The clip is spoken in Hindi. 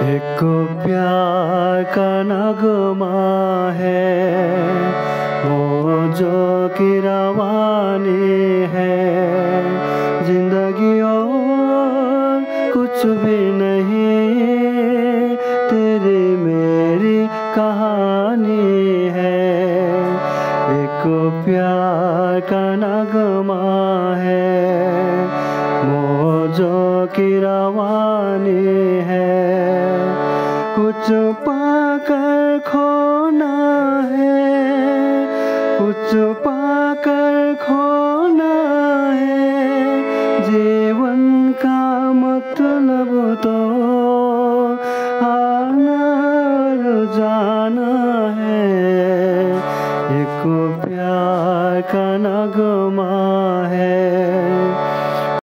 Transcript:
एक प्यार का नगमा है मौजों की रवानी है। जिंदगी और कुछ भी नहीं, तेरी मेरी कहानी है। एक प्यार का नगमा है मौजों की रवानी है। कुछ पाकर खोना है, कुछ पाकर खोना है। जीवन का मतलब तो